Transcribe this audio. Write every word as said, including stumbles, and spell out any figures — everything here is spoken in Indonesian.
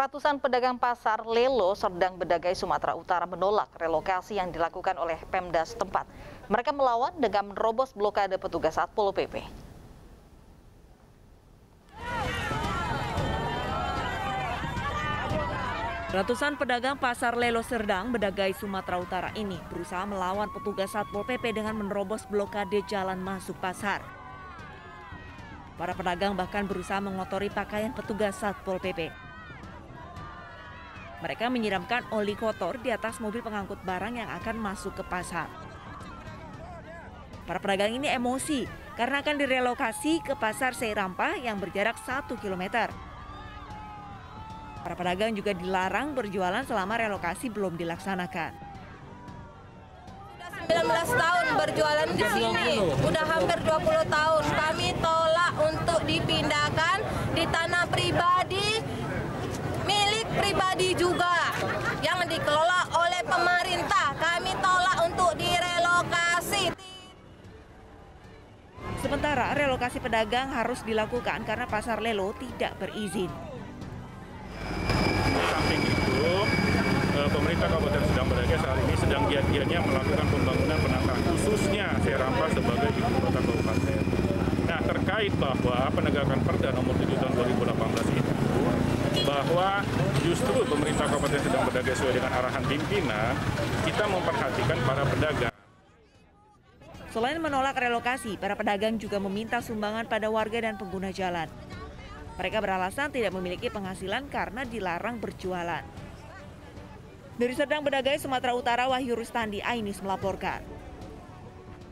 Ratusan pedagang pasar Lelo, Serdang, Bedagai, Sumatera Utara menolak relokasi yang dilakukan oleh Pemda setempat. Mereka melawan dengan menerobos blokade petugas Satpol P P. Ratusan pedagang pasar Lelo Serdang, Bedagai, Sumatera Utara ini berusaha melawan petugas Satpol P P dengan menerobos blokade jalan masuk pasar. Para pedagang bahkan berusaha mengotori pakaian petugas Satpol P P. Mereka menyiramkan oli kotor di atas mobil pengangkut barang yang akan masuk ke pasar. Para pedagang ini emosi karena akan direlokasi ke pasar Seirampah yang berjarak satu kilometer. Para pedagang juga dilarang berjualan selama relokasi belum dilaksanakan. sembilan belas tahun berjualan di sini, udah hampir dua puluh tahun. Kami tolak untuk dipindahkan di tanah pribadi, milik pribadi juga, yang dikelola oleh pemerintah. Kami tolak untuk direlokasi. Sementara relokasi pedagang harus dilakukan karena pasar Lelo tidak berizin. Di samping itu, pemerintah Kabupaten Serdang Bedagai saat ini sedang giat-giatnya melakukan pembangunan penataan khususnya Seirampah sebagai ibu kota kabupaten. Nah, terkait bahwa penegakan Perda nomor tujuh tahun dua ribu delapan belas itu, bahwa justru pemerintah Kabupaten Serdang Bedagai sesuai dengan arahan pimpinan, kita memperhatikan para pedagang. Selain menolak relokasi, para pedagang juga meminta sumbangan pada warga dan pengguna jalan. Mereka beralasan tidak memiliki penghasilan karena dilarang berjualan. Dari Serdang Bedagai, Sumatera Utara, Wahyu Rustandi, Ainis melaporkan.